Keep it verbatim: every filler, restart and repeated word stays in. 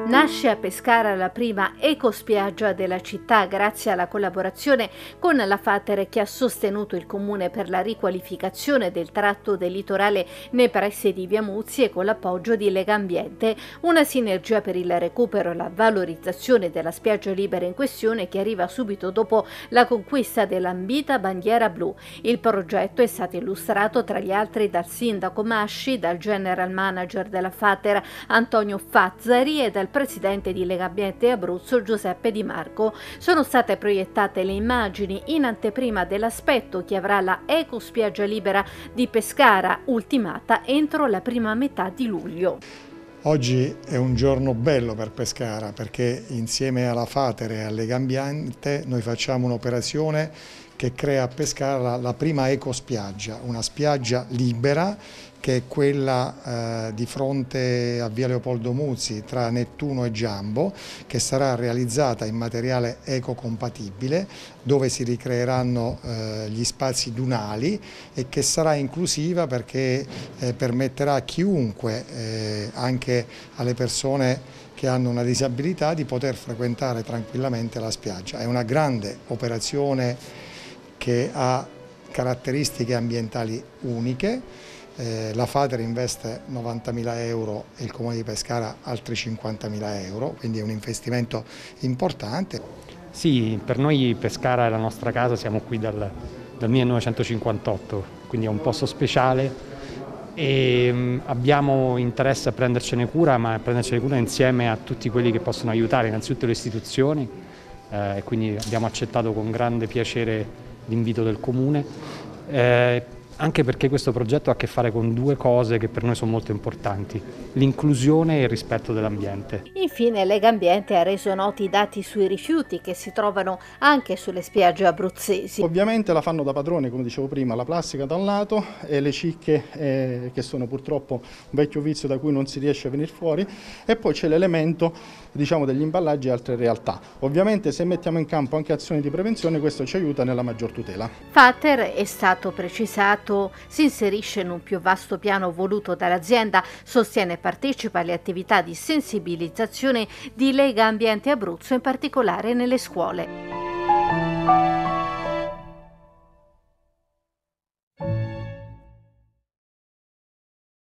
Nasce a Pescara la prima ecospiaggia della città grazie alla collaborazione con la Fater, che ha sostenuto il comune per la riqualificazione del tratto del litorale nei pressi di Via Muzzi e con l'appoggio di Legambiente, una sinergia per il recupero e la valorizzazione della spiaggia libera in questione che arriva subito dopo la conquista dell'ambita bandiera blu. Il progetto è stato illustrato tra gli altri dal sindaco Masci, dal general manager della Fater Antonio Fazzari e dal presidente di Legambiente Abruzzo Giuseppe Di Marco. Sono state proiettate le immagini in anteprima dell'aspetto che avrà la ecospiaggia libera di Pescara, ultimata entro la prima metà di luglio. Oggi è un giorno bello per Pescara perché insieme alla Fater e a Legambiente noi facciamo un'operazione che crea a Pescara la prima ecospiaggia, una spiaggia libera che è quella eh, di fronte a Via Leopoldo Muzzi tra Nettuno e Giambo, che sarà realizzata in materiale ecocompatibile, dove si ricreeranno eh, gli spazi dunali e che sarà inclusiva perché eh, permetterà a chiunque, eh, anche alle persone che hanno una disabilità, di poter frequentare tranquillamente la spiaggia. È una grande operazione che ha caratteristiche ambientali uniche. Eh, la Fater investe novantamila euro e il Comune di Pescara altri cinquantamila euro, quindi è un investimento importante. Sì, per noi Pescara è la nostra casa, siamo qui dal, dal millenovecentocinquantotto, quindi è un posto speciale e mh, abbiamo interesse a prendercene cura, ma a prendercene cura insieme a tutti quelli che possono aiutare, innanzitutto le istituzioni, eh, e quindi abbiamo accettato con grande piacere l'invito del Comune. Eh, anche perché questo progetto ha a che fare con due cose che per noi sono molto importanti: l'inclusione e il rispetto dell'ambiente. Infine Legambiente ha reso noti i dati sui rifiuti che si trovano anche sulle spiagge abruzzesi. Ovviamente la fanno da padrone, come dicevo prima, la plastica da un lato e le cicche eh, che sono purtroppo un vecchio vizio da cui non si riesce a venire fuori, e poi c'è l'elemento, diciamo, degli imballaggi e altre realtà. Ovviamente se mettiamo in campo anche azioni di prevenzione, questo ci aiuta nella maggior tutela. Fater, è stato precisato, si inserisce in un più vasto piano voluto dall'azienda, sostiene e partecipa alle attività di sensibilizzazione di Legambiente Abruzzo, in particolare nelle scuole.